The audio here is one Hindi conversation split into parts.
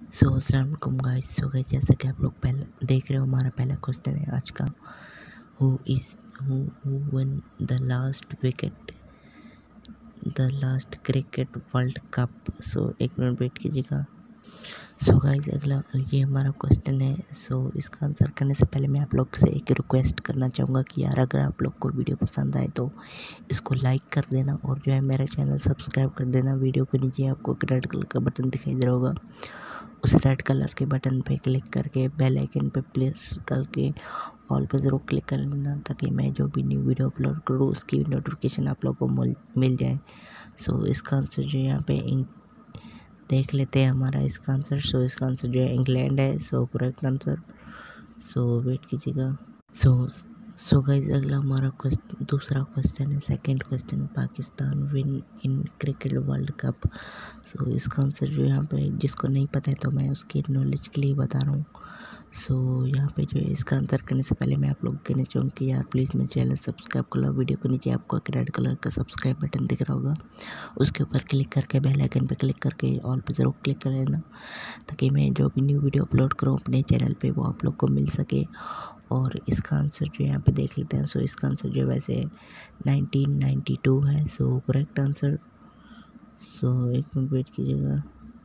सो अस्सलाम वालेकुम गाइस। सो गाइस, जैसा कि आप लोग पहले देख रहे हो, हमारा पहला क्वेश्चन है आज का, who won the last wicket the last cricket world cup. So एक मिनट वेट कीजिएगा। सो गाइस, अगला ये हमारा क्वेश्चन है। सो इसका आंसर करने से पहले मैं आप लोग से एक रिक्वेस्ट करना चाहूँगा कि यार, अगर आप लोग को वीडियो पसंद आए तो इसको लाइक कर देना और जो है मेरा चैनल सब्सक्राइब कर देना। वीडियो के नीचे आपको एक रेड कलर का बटन दिखाई दे रहा होगा, उस रेड कलर के बटन पे क्लिक करके बेल आइकन पे प्रेस करके ऑल पे ज़रूर क्लिक कर लेना, ताकि मैं जो भी न्यू वीडियो अपलोड करूँ उसकी नोटिफिकेशन आप लोगों को मिल जाए। सो इसका आंसर जो यहाँ पे देख लेते हैं हमारा इसका आंसर। सो इसका आंसर जो है इंग्लैंड है। So correct answer. So wait कीजिएगा। सो गाइस, अगला हमारा दूसरा क्वेश्चन है, second question, Pakistan win in cricket world cup. So इसका आंसर जो यहाँ पे जिसको नहीं पता है तो मैं उसकी नॉलेज के लिए बता रहा हूँ। सो यहाँ पे जो है इसका आंसर करने से पहले मैं आप लोग कहना चाहूँगा कि यार प्लीज़ मेरे चैनल सब्सक्राइब कर लो। वीडियो के नीचे आपको एक रेड कलर का सब्सक्राइब बटन दिख रहा होगा, उसके ऊपर क्लिक करके बेल आइकन पे क्लिक करके ऑल पे ज़रूर क्लिक कर लेना, ताकि मैं जो भी न्यू वीडियो अपलोड करूँ अपने चैनल पे वो आप लोग को मिल सके। और इसका आंसर जो यहाँ पे देख लेते हैं। सो इसका आंसर जो वैसे 1992 है। So correct answer. सो एक मिनट वेट कीजिएगा।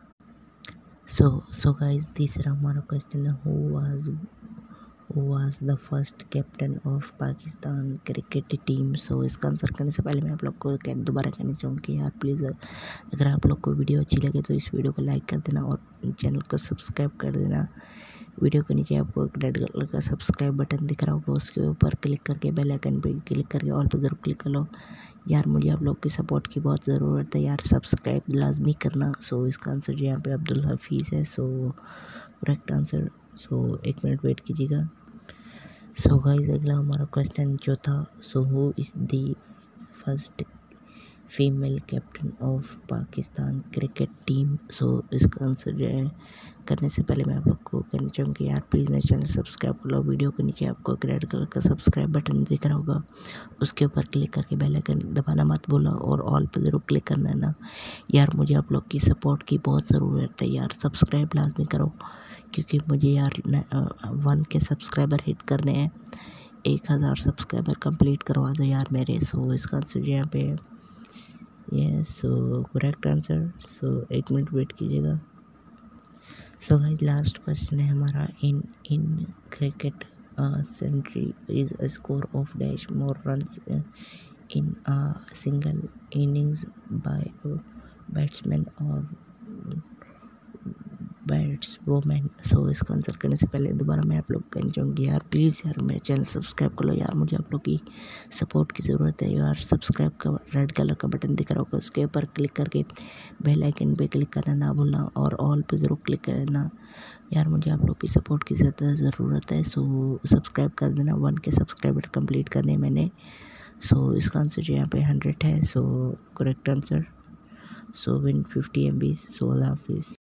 सो गाइस, तीसरा हमारा क्वेश्चन है, who was the first captain of Pakistan cricket team. So इसका आंसर करने से पहले मैं आप लोग को दोबारा कहना चाहूँगा कि यार प्लीज़, अगर आप लोग को वीडियो अच्छी लगे तो इस वीडियो को लाइक कर देना और चैनल को सब्सक्राइब कर देना। वीडियो के नीचे आपको एक रेड कलर का सब्सक्राइब बटन दिख रहा होगा, उसके ऊपर क्लिक करके बेल आइकन पे क्लिक करके ऑल पर ज़रूर क्लिक कर लो। यार मुझे आप लोग की सपोर्ट की बहुत ज़रूरत है यार, सब्सक्राइब लाजमी करना। सो इसका आंसर जो यहाँ पे अब्दुल हफीज़ है। So correct answer. सो एक मिनट वेट कीजिएगा। सो गाइस, अगला हमारा क्वेश्चन जो था, so who is the first female captain of Pakistan cricket team. So इसका आंसर जो है करने से पहले मैं आप लोग को कहना चाहूँगा कि यार प्लीज़ मेरे चैनल सब्सक्राइब कर लो। वीडियो के नीचे आपको एक रेड कलर का सब्सक्राइब बटन दिख रहा होगा, उसके ऊपर क्लिक करके बेल आइकन दबाना मत भूलना और ऑल पे ज़रूर क्लिक करना है ना। यार मुझे आप लोग की सपोर्ट की बहुत ज़रूरत है यार, सब्सक्राइब लाजमी करो, क्योंकि मुझे यार 1 के सब्सक्राइबर हिट करने हैं। 1000 सब्सक्राइबर कंप्लीट करवा दो यार मेरे। सो इसका आंसर जो यहाँ पे ये सो करेक्ट आंसर। सो एक मिनट वेट कीजिएगा। सो गाइस, लास्ट क्वेश्चन है हमारा, in cricket century is a score of dash more runs in a single innings by batsman और बैट्सवुमैन। सो इसका आंसर करने से पहले दोबारा मैं आप लोग कहना चाहूँगी यार प्लीज़ यार मेरे चैनल सब्सक्राइब कर लो यार, मुझे आप लोग की सपोर्ट की ज़रूरत है यार। सब्सक्राइब का रेड कलर का बटन दिख रहा होगा, उसके ऊपर क्लिक करके बेल आइकन पे क्लिक करना ना भूलना और ऑल पे ज़रूर क्लिक करना। यार मुझे आप लोग की सपोर्ट की ज़्यादा ज़रूरत है। सो सब्सक्राइब कर देना। 1 के सब्सक्राइबर कंप्लीट करने मैंने। सो इसका आंसर जो यहाँ पे 100 है। So correct answer. So win 50 MB। So अल्लाह हाफिज़।